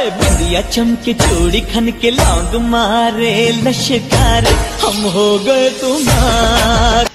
बिंदिया चमके चूड़ी खन के लौंग मारे लश्कार, हम हो गए तुम्हारे।